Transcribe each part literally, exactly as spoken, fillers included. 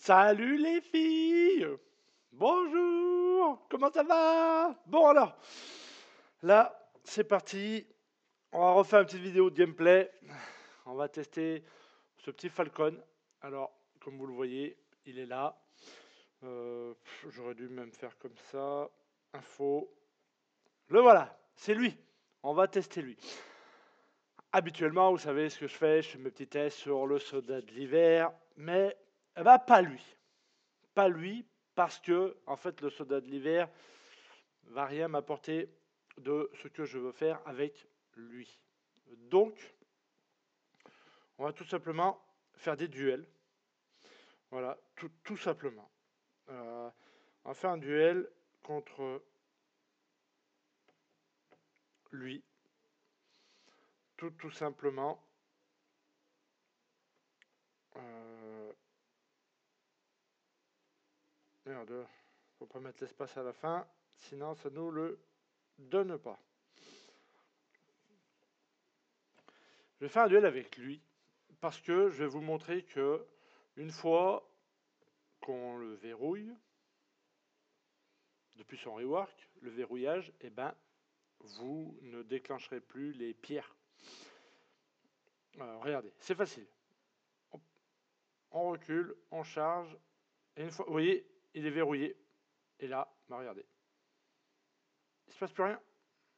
Salut les filles! Bonjour! Comment ça va? Bon alors, là, c'est parti. On va refaire une petite vidéo de gameplay. On va tester ce petit Falcon. Alors, comme vous le voyez, il est là. Euh, pff, J'aurais dû même faire comme ça. Info. Le voilà, c'est lui. On va tester lui. Habituellement, vous savez ce que je fais, je fais mes petits tests sur le soldat de l'hiver, mais eh ben, pas lui. Pas lui, parce que en fait le soldat de l'hiver va rien m'apporter de ce que je veux faire avec lui. Donc, on va tout simplement faire des duels. Voilà, tout, tout simplement. Euh, on va faire un duel contre lui. Tout, tout simplement. Euh, merde, faut pas mettre l'espace à la fin, sinon ça nous le donne pas. Je vais faire un duel avec lui parce que je vais vous montrer que une fois qu'on le verrouille, depuis son rework, le verrouillage, eh ben, vous ne déclencherez plus les pierres. Alors, regardez, c'est facile. On, on recule, on charge, et une fois, vous voyez, il est verrouillé. Et là, bah regardez, il se passe plus rien.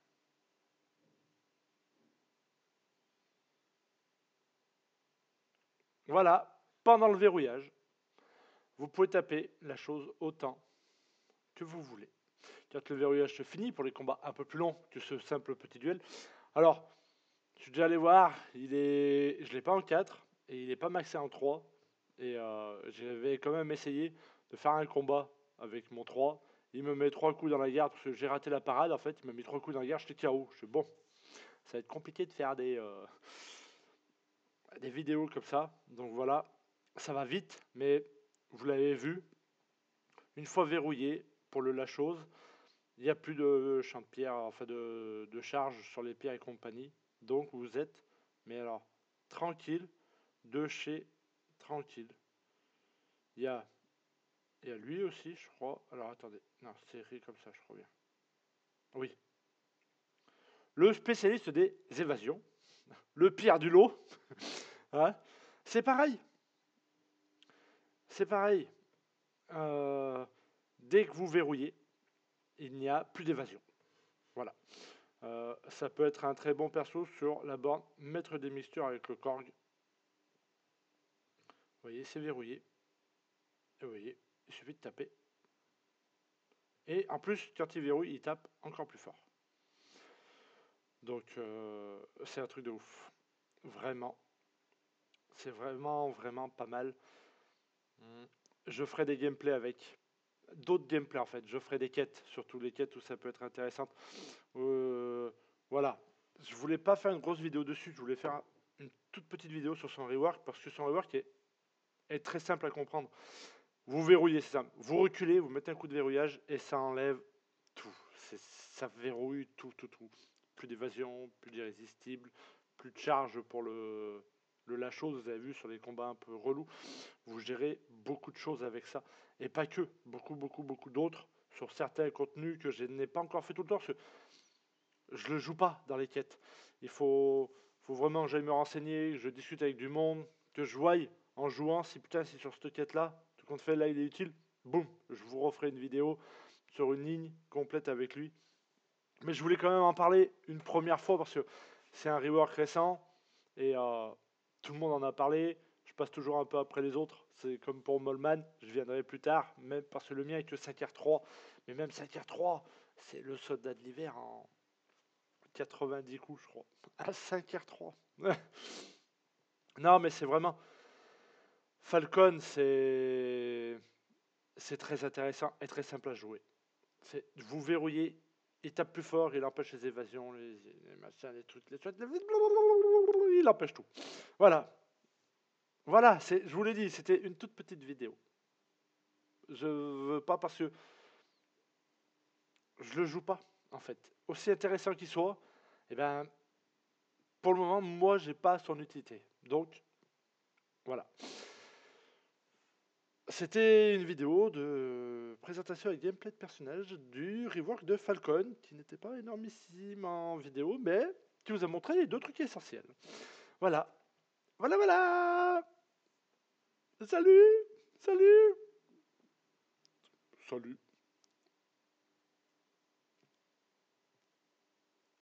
Voilà, pendant le verrouillage, vous pouvez taper la chose autant que vous voulez. Quand le verrouillage se finit, pour les combats un peu plus longs que ce simple petit duel. Alors, je suis déjà allé voir, il est, je l'ai pas en quatre, et il n'est pas maxé en trois. Et euh, j'avais quand même essayé de faire un combat avec mon trois. Il me met trois coups dans la garde parce que j'ai raté la parade. En fait, il m'a mis trois coups dans la garde, j'étais K O. Je suis bon, ça va être compliqué de faire des, euh, des vidéos comme ça. Donc voilà, ça va vite, mais vous l'avez vu, une fois verrouillé pour le la chose, il n'y a plus de champ de pierre, enfin de, de charge sur les pierres et compagnie. Donc vous êtes, mais alors, tranquille, de chez tranquille. Il y a, il y a lui aussi, je crois. Alors attendez, non, c'est écrit comme ça, je crois bien. Oui. Le spécialiste des évasions, le pire du lot. Hein, c'est pareil. C'est pareil. Euh, dès que vous verrouillez, il n'y a plus d'évasion. Voilà. Euh, ça peut être un très bon perso sur la borne maître des mixtures avec le Korg. Vous voyez, c'est verrouillé. Et vous voyez, il suffit de taper. Et en plus, quand il verrouille, il tape encore plus fort. Donc, euh, c'est un truc de ouf. Vraiment. C'est vraiment, vraiment pas mal. Mm. Je ferai des gameplays avec. D'autres gameplays en fait. Je ferai des quêtes, surtout les quêtes où ça peut être intéressant. Euh, voilà. Je voulais pas faire une grosse vidéo dessus. Je voulais faire une toute petite vidéo sur son rework parce que son rework est, est très simple à comprendre. Vous verrouillez, c'est simple. Vous reculez, vous mettez un coup de verrouillage et ça enlève tout. Ça verrouille tout, tout, tout. Plus d'évasion, plus d'irrésistible, plus de charge pour le, le la chose. Vous avez vu sur les combats un peu relous, vous gérez beaucoup de choses avec ça. Et pas que, beaucoup, beaucoup, beaucoup d'autres sur certains contenus que je n'ai pas encore fait tout le temps parce que je le joue pas dans les quêtes. Il faut, faut vraiment que j'aille me renseigner, que je discute avec du monde, que je voie en jouant si putain, si sur cette quête-là, tout compte fait, là il est utile, boum, je vous referai une vidéo sur une ligne complète avec lui. Mais je voulais quand même en parler une première fois parce que c'est un rework récent et euh, tout le monde en a parlé. Je passe toujours un peu après les autres. C'est comme pour Molman, je viendrai plus tard, même parce que le mien est que cinq R trois. Mais même cinq R trois, c'est le soldat de l'hiver en quatre-vingt-dix coups, je crois. À cinq R trois. Non, mais c'est vraiment. Falcon, c'est. C'est très intéressant et très simple à jouer. C'est vous verrouillez, il tape plus fort, il empêche les évasions, les, les machins, les trucs, les trucs, il empêche tout. Voilà. Voilà, c'est, je vous l'ai dit, c'était une toute petite vidéo. Je veux pas parce que je le joue pas, en fait. Aussi intéressant qu'il soit, eh ben, pour le moment, moi, j'ai pas son utilité. Donc, voilà. c'était une vidéo de présentation et gameplay de personnage du rework de Falcon, qui n'était pas énormissime en vidéo, mais qui vous a montré les deux trucs essentiels. Voilà. Voilà, voilà. Salut. Salut. Salut.